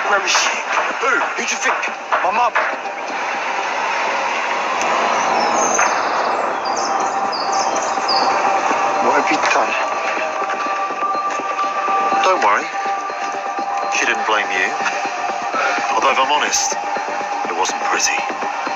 Where is she? Who? Who do you think? My mum. What have you done? Don't worry. She didn't blame you. Although, if I'm honest, it wasn't pretty.